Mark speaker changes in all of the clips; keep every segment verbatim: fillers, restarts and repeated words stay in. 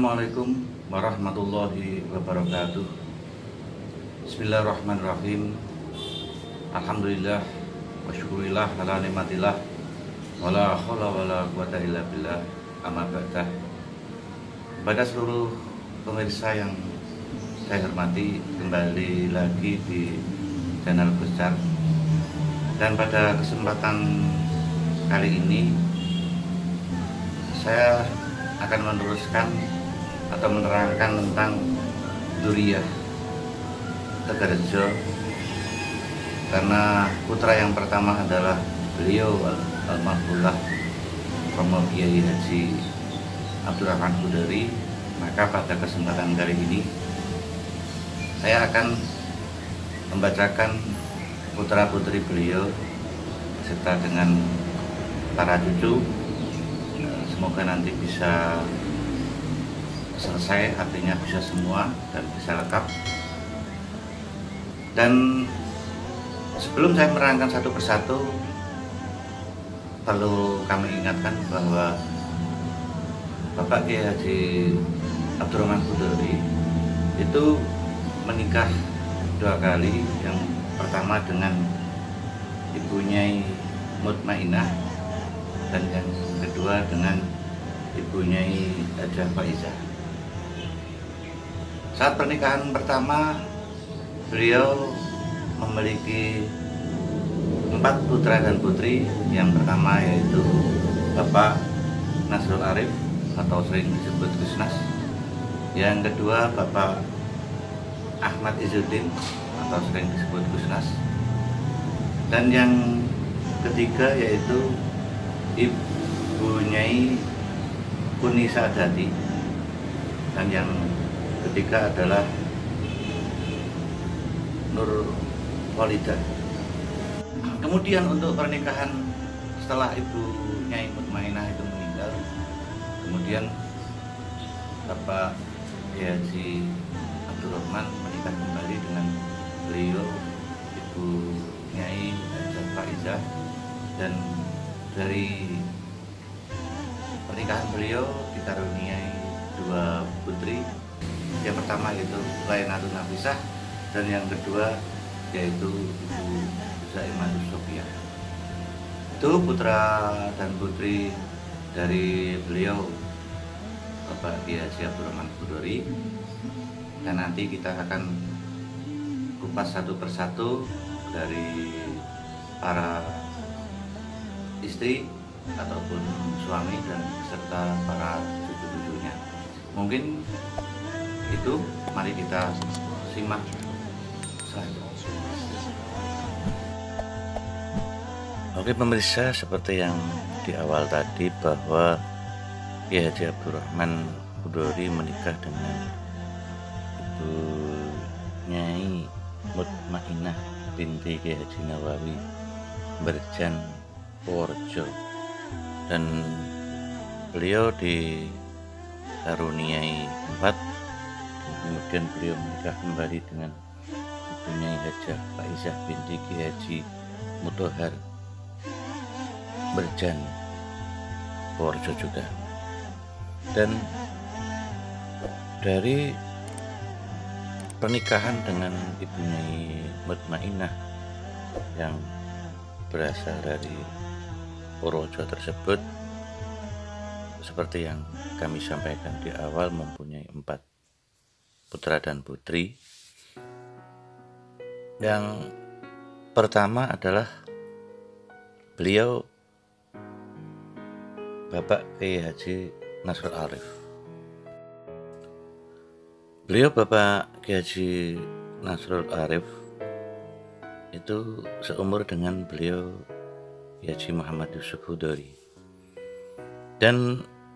Speaker 1: Assalamualaikum warahmatullahi wabarakatuh. Bismillahirrahmanirrahim. Alhamdulillah wa syukurillah ala nikmatillah wala haula wala quwata illa billah. Amma ba'dah. Pada seluruh pemirsa yang saya hormati, kembali lagi di channel besar. Dan pada kesempatan kali ini saya akan meneruskan atau menerangkan tentang Dzurriyyah Tegarrejo, karena putra yang pertama adalah beliau almarhumlah Romo Kiai Haji Abdurrahman Qudori. Maka pada kesempatan kali ini saya akan membacakan putra putri beliau beserta dengan para cucu. Semoga nanti bisa selesai, artinya bisa semua dan bisa lengkap. Dan sebelum saya menerangkan satu persatu, perlu kami ingatkan bahwa Bapak Kiai Haji Abdurrahman Qudori itu menikah dua kali. Yang pertama dengan Ibu Nyai Mutmainah, dan yang kedua dengan Ibu Nyai Hajah Faizah. Saat pernikahan pertama, beliau memiliki empat putra dan putri. Yang pertama yaitu Bapak Nasrul Arif atau sering disebut Gusnas. Yang kedua Bapak Ahmad Izzuddin atau sering disebut Gusnas. Dan yang ketiga yaitu Ibu Nyai Uni Saadati, dan yang ketiga adalah Nur Walidah. Kemudian untuk pernikahan setelah Ibu Nyai Mutmainah itu meninggal, kemudian Bapak Kiai Haji Abdurrahman menikah kembali dengan beliau Ibu Nyai Hajah Faizah. Dan dari pernikahan beliau dikaruniai dua putri. Yang pertama yaitu Lainatun Nafisah, dan yang kedua yaitu Ibu Zaimatus Sofia. Itu putra dan putri dari beliau Bapak Kiai Haji Abdurrahman Qudori. Dan nanti kita akan kupas satu persatu dari para istri ataupun suami dan beserta para cucu-cucunya. Mungkin itu, mari kita simak saja. Oke pemirsa, seperti yang di awal tadi bahwa Kiai Haji Abdurrahman Qudori menikah dengan Ibu Nyai Mutmainah binti Kiai Haji Nawawi Berjan Purworejo, dan beliau dikaruniai empat. Kemudian beliau menikah kembali dengan Ibu Nyai Hajah Faizah binti Kiai Haji Mutahar Berjan Purworejo juga. Dan dari pernikahan dengan Ibu Nyai Mutmainah yang berasal dari Purworejo tersebut, seperti yang kami sampaikan di awal, mempunyai empat putra dan putri. Yang pertama adalah beliau Bapak Kiai Haji Nasrul Arif. Beliau Bapak Kiai Haji Nasrul Arif itu seumur dengan beliau Haji Muhammad Yusuf Hudori. Dan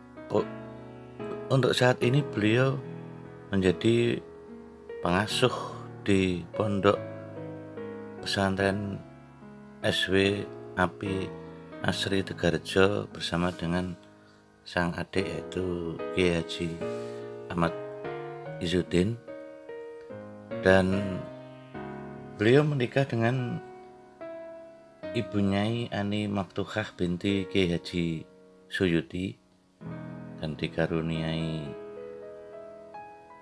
Speaker 1: untuk saat ini beliau menjadi pengasuh di Pondok Pesantren S W Api Asri Tegarrejo bersama dengan sang adik yaitu Kiai Haji Ahmad Izzuddin. Dan beliau menikah dengan Ibu Nyai Ani Maktuhah binti Kiai Haji Suyuti, dan dikaruniai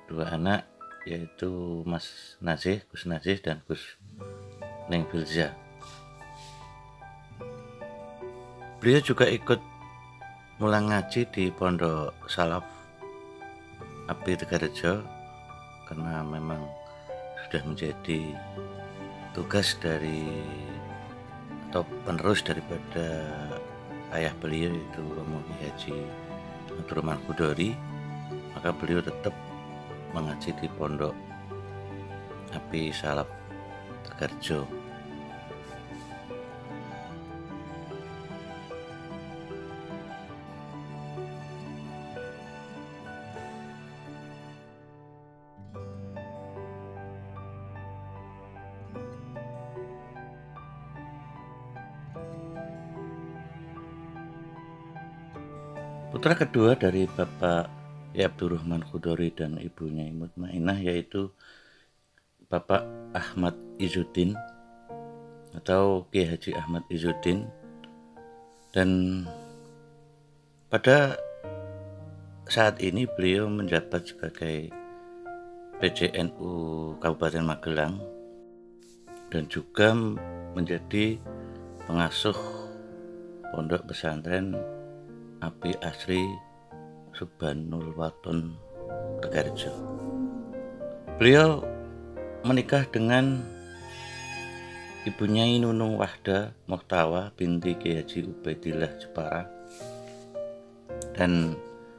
Speaker 1: dua anak, yaitu Mas Nazih, Gus Nazih dan Gus Neng Filza. Beliau juga ikut mulang ngaji di Pondok Salaf Api Tegarejo karena memang sudah menjadi tugas dari atau penerus daripada ayah beliau, yaitu Romo Kiai Haji Abdurrahman Khudori. Maka beliau tetap mengaji di Pondok Api Salaf Tegarejo. Putra kedua dari Bapak Kiai Abdurrahman Khudori dan Ibunya Mutmainah yaitu Bapak Ahmad Izzuddin atau Kiai Haji Ahmad Izzuddin, dan pada saat ini beliau menjabat sebagai P C N U Kabupaten Magelang dan juga menjadi pengasuh Pondok Pesantren Api Asri Subhanul Waton Tegarejo. Beliau menikah dengan Ibunya Nunung Wahda Muhtawa binti Kiai Haji Ubaidillah Jepara, dan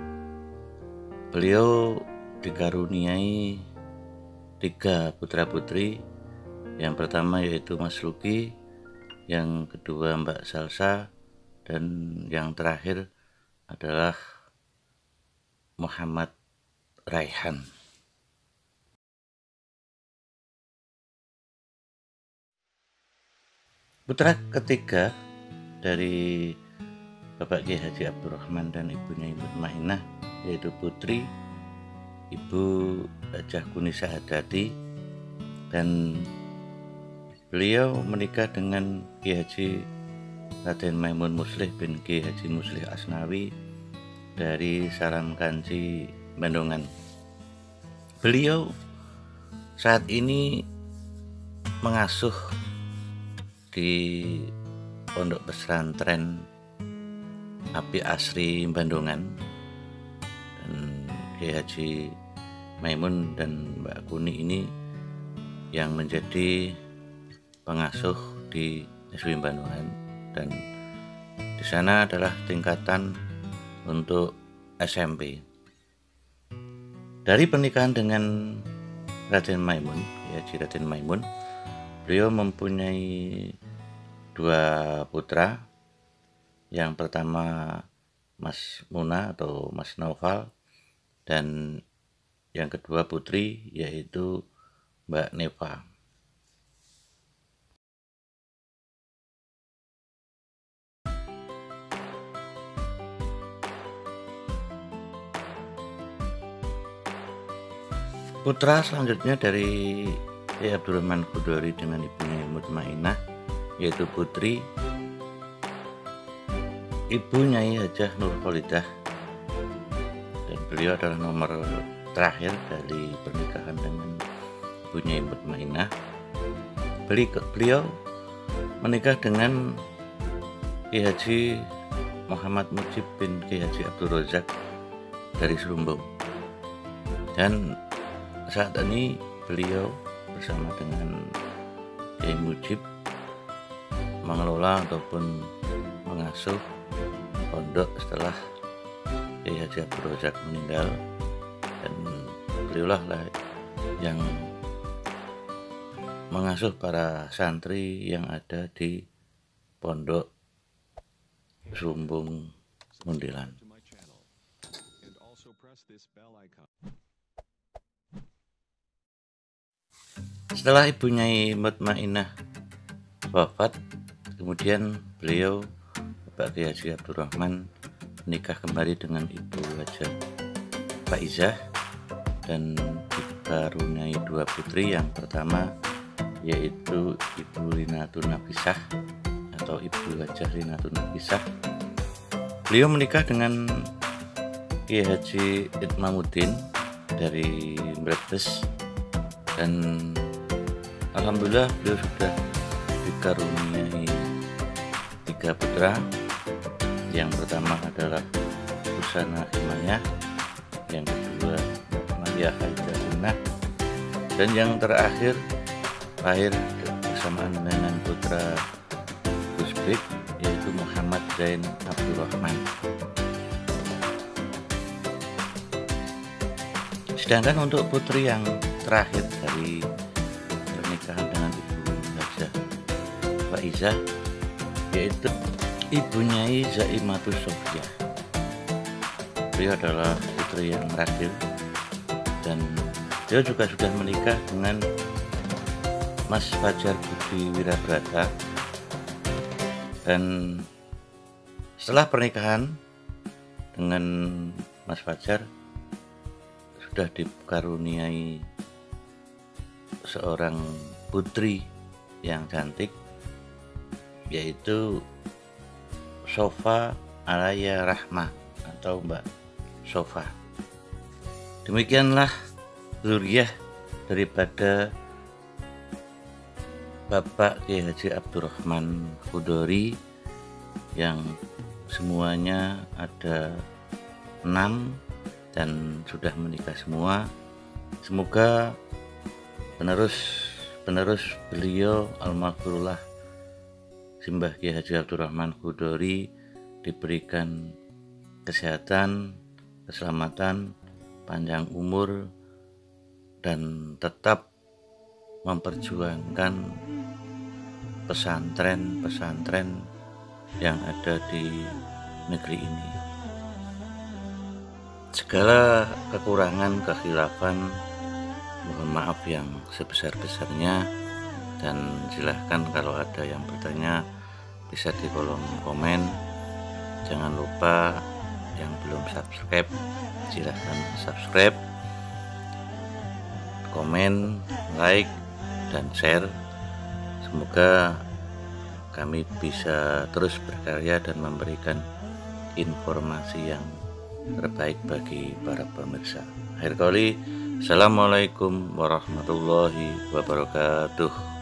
Speaker 1: beliau dikaruniai tiga putra putri. Yang pertama yaitu Mas Luki, yang kedua Mbak Salsa, dan yang terakhir adalah Muhammad Raihan. Putra ketiga dari Bapak Kiai Haji Abdurrahman dan Ibunya Mutmainah yaitu putri Ibu Hajah Kunisa Hadati, dan beliau menikah dengan Kiai Haji Raden Maimun Muslih bin Kiai Haji Muslih Asnawi dari Salam Kanci Bandungan. Beliau saat ini mengasuh di Pondok Pesantren Api Asri Bandungan, dan Kiai Haji Maimun dan Mbak Kuni ini yang menjadi pengasuh di S W I Bandungan, dan di sana adalah tingkatan untuk S M P. Dari pernikahan dengan Raden Maimun, Kiai Haji Raden Maimun, beliau mempunyai dua putra. Yang pertama Mas Muna atau Mas Naufal, dan yang kedua putri yaitu Mbak Neva. Putra selanjutnya dari Kiai Abdurrahman Khudori dengan Ibunya Mutmainah yaitu putri Ibu Nyai Hajah Nur Kholidah, dan beliau adalah nomor terakhir dari pernikahan dengan Ibu Nyai Mutmainah. Beliau menikah dengan Kiai Haji Muhammad Mujib bin Kiai Haji Abdul Razak dari Serumbung, dan saat ini beliau bersama dengan Kiai Mujib mengelola ataupun mengasuh pondok setelah Kiai Haji Abdul Razak meninggal, dan beliaulah lah yang mengasuh para santri yang ada di Pondok Sumbung Mundilan. Setelah Ibu Nyai Mutmainah wafat, kemudian beliau Bapak Kiai Haji Abdurrahman menikah kembali dengan Ibu Hajah Faizah dan dikaruniai dua putri. Yang pertama yaitu Ibu Rinatun Nafisah atau Ibu Hajah Rinatun Nafisah. Beliau menikah dengan Kiai Haji Itmamuddin dari Brebes, dan alhamdulillah beliau sudah dikaruniai tiga putra. Yang pertama adalah Husana Himayah, yang kedua Maria Haidarina, dan yang terakhir lahir bersamaan dengan putra Gus Bek, yaitu Muhammad Zain Abdurrahman. Sedangkan untuk putri yang terakhir dari pernikahan dengan Ibu Hajah Faizah, yaitu Ibu Nyai Zaimatus Sofia. Beliau adalah putri yang terakhir, dan beliau juga sudah menikah dengan Mas Fajar Budi Wirabrata. Dan setelah pernikahan dengan Mas Fajar, sudah dikaruniai seorang putri yang cantik, yaitu Sofa Alaya Rahma atau Mbak Sofa. Demikianlah zuriyah daripada Bapak Kiai Haji Abdurrahman Khudori, yang semuanya ada enam dan sudah menikah semua. Semoga penerus penerus beliau almarhumlah Simbah Kiai Haji Abdurrahman Khudori diberikan kesehatan, keselamatan, panjang umur, dan tetap memperjuangkan pesantren-pesantren yang ada di negeri ini. Segala kekurangan, kekhilafan, mohon maaf yang sebesar-besarnya, dan silahkan kalau ada yang bertanya bisa di kolom komen. Jangan lupa yang belum subscribe, silahkan subscribe, komen, like, dan share. Semoga kami bisa terus berkarya dan memberikan informasi yang terbaik bagi para pemirsa. Akhir kali, assalamualaikum warahmatullahi wabarakatuh.